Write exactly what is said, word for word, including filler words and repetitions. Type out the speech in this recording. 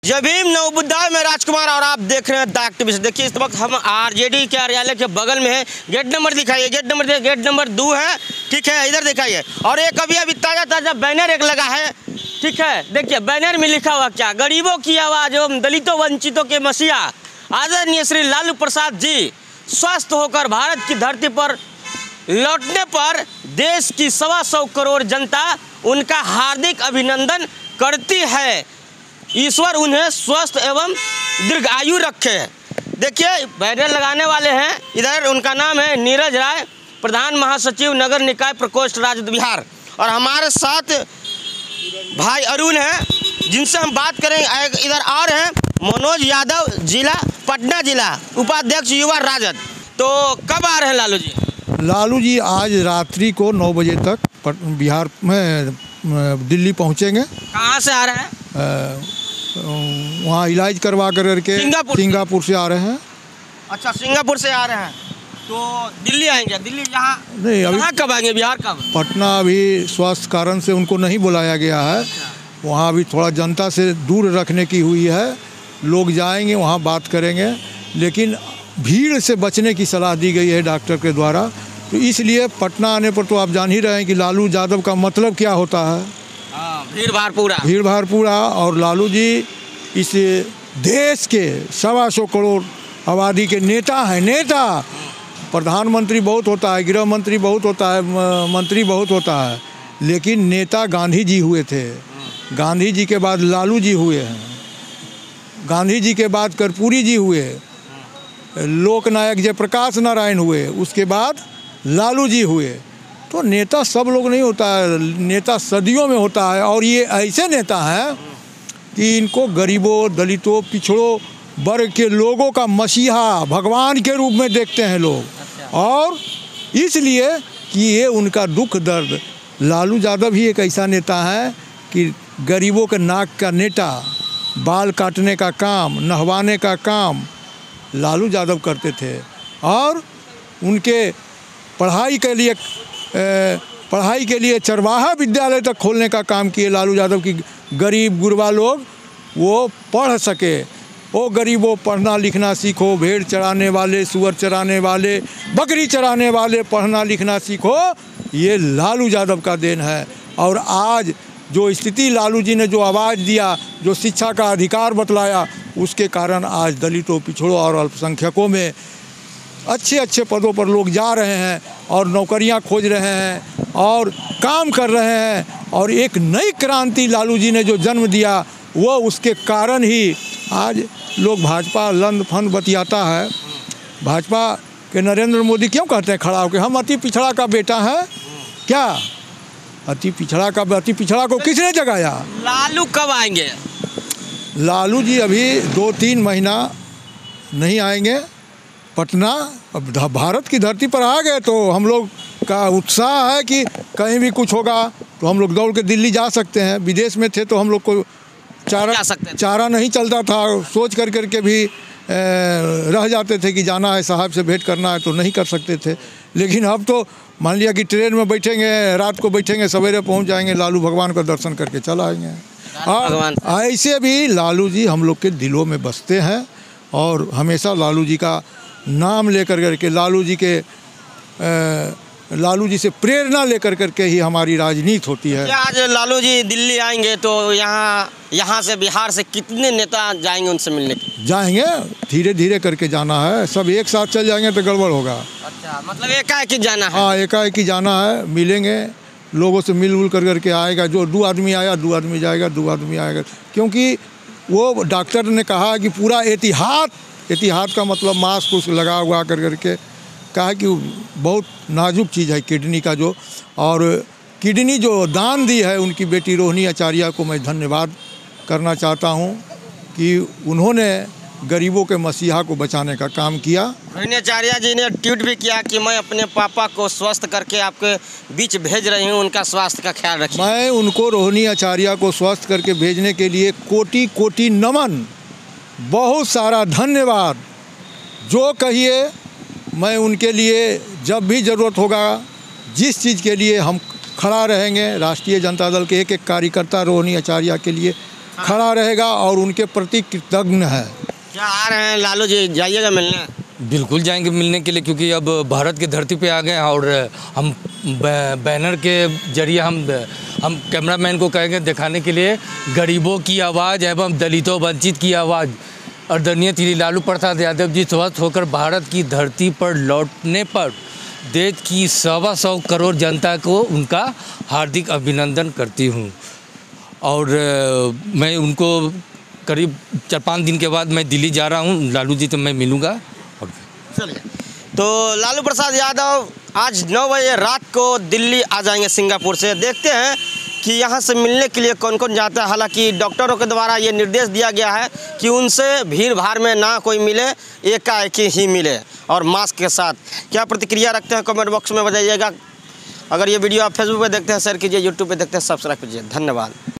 जय भीम नवबुद्धाय में राजकुमार और आप देख रहे हैं द एक्टिविस्ट। देखिए इस वक्त हम आरजेडी कार्यालय के बगल में है। गेट नंबर दिखाइए, गेट नंबर देखिए, गेट नंबर दो है, ठीक है, इधर दिखाइए। और एक अभी अभी ताज़ा ताज़ा बैनर एक लगा है, ठीक है। देखिए बैनर में लिखा हुआ क्या, गरीबों की आवाज़ एवं दलितों वंचितों के मसीहा आदरणीय श्री लालू प्रसाद जी स्वस्थ होकर भारत की धरती पर लौटने पर देश की सवा सौ करोड़ जनता उनका हार्दिक अभिनंदन करती है। ईश्वर उन्हें स्वस्थ एवं दीर्घायु रखे। देखिए बैनर लगाने वाले हैं, इधर उनका नाम है नीरज राय, प्रधान महासचिव नगर निकाय प्रकोष्ठ राज्य बिहार। और हमारे साथ भाई अरुण हैं, जिनसे हम बात करेंगे। इधर और हैं मनोज यादव, जिला पटना जिला उपाध्यक्ष युवा राजद। तो कब आ रहे हैं लालू जी? लालू जी आज रात्रि को नौ बजे तक बिहार में दिल्ली पहुंचेंगे। कहाँ से आ रहे हैं? वहाँ इलाज करवा कर करके सिंगापुर सिंगापुर से आ रहे हैं। अच्छा, सिंगापुर से आ रहे हैं तो दिल्ली आएंगे। दिल्ली यहाँ नहीं, अभी यहाँ कब आएंगे? बिहार कब? पटना अभी स्वास्थ्य कारण से उनको नहीं बुलाया गया है। वहाँ अभी थोड़ा जनता से दूर रखने की हुई है। लोग जाएंगे वहाँ बात करेंगे, लेकिन भीड़ से बचने की सलाह दी गई है डॉक्टर के द्वारा। तो इसलिए पटना आने पर तो आप जान ही रहे हैं कि लालू यादव का मतलब क्या होता है। भीड़ भाड़ पूरा भीड़ भाड़ पूरा और लालू जी इस देश के सवा सौ करोड़ आबादी के नेता हैं। नेता प्रधानमंत्री बहुत होता है, गृह मंत्री बहुत होता है, मंत्री बहुत होता है, लेकिन नेता गांधी जी हुए थे। गांधी जी के बाद लालू जी हुए हैं, गांधी जी के बाद कर्पूरी जी हुए, लोकनायक जयप्रकाश नारायण हुए, उसके बाद लालू जी हुए। तो नेता सब लोग नहीं होता है, नेता सदियों में होता है। और ये ऐसे नेता हैं कि इनको गरीबों, दलितों, पिछड़ों वर्ग के लोगों का मसीहा, भगवान के रूप में देखते हैं लोग। और इसलिए कि ये उनका दुख दर्द, लालू यादव ही एक ऐसा नेता है कि गरीबों के नाक का नेटा, बाल काटने का काम, नहवाने का काम लालू यादव करते थे। और उनके पढ़ाई के लिए पढ़ाई के लिए चरवाहा विद्यालय तक खोलने का काम किए लालू यादव की गरीब गुरबा लोग वो पढ़ सके। वो गरीबों पढ़ना लिखना सीखो, भेड़ चराने वाले, सुअर चराने वाले, बकरी चराने वाले पढ़ना लिखना सीखो। ये लालू यादव का देन है। और आज जो स्थिति लालू जी ने जो आवाज़ दिया, जो शिक्षा का अधिकार बतलाया, उसके कारण आज दलितों, पिछड़ों और अल्पसंख्यकों में अच्छे अच्छे पदों पर लोग जा रहे हैं और नौकरियां खोज रहे हैं और काम कर रहे हैं। और एक नई क्रांति लालू जी ने जो जन्म दिया, वो उसके कारण ही आज लोग भाजपा लंद फंद बतियाता है। भाजपा के नरेंद्र मोदी क्यों कहते हैं खड़ा होकर, हम अति पिछड़ा का बेटा है क्या? अति पिछड़ा का अति पिछड़ा को किसने जगाया? लालू कब आएंगे? लालू जी अभी दो तीन महीना नहीं आएंगे पटना। अब भारत की धरती पर आ गए तो हम लोग का उत्साह है कि कहीं भी कुछ होगा तो हम लोग दौड़ के दिल्ली जा सकते हैं। विदेश में थे तो हम लोग को चारा चारा नहीं चलता था, सोच कर कर के भी रह जाते थे कि जाना है, साहब से भेंट करना है, तो नहीं कर सकते थे। लेकिन अब तो मान लिया कि ट्रेन में बैठेंगे, रात को बैठेंगे, सवेरे पहुंच जाएंगे, लालू भगवान का दर्शन करके चला आएंगे। और ऐसे भी लालू जी हम लोग के दिलों में बसते हैं और हमेशा लालू जी का नाम लेकर करके, लालू जी के आ, लालू जी से प्रेरणा लेकर करके ही हमारी राजनीति होती है। आज लालू जी दिल्ली आएंगे तो यहाँ यहाँ से बिहार से कितने नेता जाएंगे उनसे मिलने? जाएंगे, धीरे धीरे करके जाना है। सब एक साथ चल जाएंगे तो गड़बड़ होगा। अच्छा, मतलब एकाएक ही जाना है? हाँ, एकाएक ही जाना है। मिलेंगे लोगों से, मिलजुल कर करके आएगा। जो दो आदमी आया, दो आदमी जाएगा, दो आदमी आएगा। क्योंकि वो डॉक्टर ने कहा कि पूरा एहतियात, एहतियात का मतलब मास्क उस लगा हुआ कर करके कहा कि बहुत नाजुक चीज़ है किडनी का जो, और किडनी जो दान दी है उनकी बेटी रोहिणी आचार्य को मैं धन्यवाद करना चाहता हूं कि उन्होंने गरीबों के मसीहा को बचाने का काम किया। रोहिणी आचार्य जी ने ट्वीट भी किया कि मैं अपने पापा को स्वस्थ करके आपके बीच भेज रही हूं, उनका स्वास्थ्य का ख्याल रखिए। मैं उनको, रोहिणी आचार्य को स्वस्थ करके भेजने के लिए कोटि कोटि नमन, बहुत सारा धन्यवाद। जो कहिए मैं उनके लिए जब भी ज़रूरत होगा, जिस चीज़ के लिए हम खड़ा रहेंगे। राष्ट्रीय जनता दल के एक एक कार्यकर्ता रोहिणी आचार्य के लिए खड़ा रहेगा और उनके प्रति कृतज्ञ है। क्या आ रहे हैं लालू जी, जाइएगा मिलने? बिल्कुल जाएंगे मिलने के लिए, क्योंकि अब भारत की धरती पे आ गए हैं और हम बैनर के जरिए हम हम कैमरामैन को कहेंगे दिखाने के लिए गरीबों की आवाज़ एवं दलितों वंचित की आवाज़। आदरणीय श्री लालू प्रसाद यादव जी स्वस्थ होकर भारत की धरती पर लौटने पर देश की सवा सौ करोड़ जनता को उनका हार्दिक अभिनंदन करती हूँ। और मैं उनको करीब चार पाँच दिन के बाद मैं दिल्ली जा रहा हूँ, लालू जी तो मैं मिलूँगा। चलिए, तो लालू प्रसाद यादव आज नौ बजे रात को दिल्ली आ जाएंगे सिंगापुर से। देखते हैं कि यहाँ से मिलने के लिए कौन कौन जाता है। हालांकि डॉक्टरों के द्वारा ये निर्देश दिया गया है कि उनसे भीड़ भाड़ में ना कोई मिले, एकाएक ही मिले और मास्क के साथ। क्या प्रतिक्रिया रखते हैं कमेंट बॉक्स में बताइएगा। अगर ये वीडियो आप फेसबुक पे देखते हैं शेयर कीजिए, यूट्यूब पे देखते हैं सब्सक्राइब कीजिए। धन्यवाद।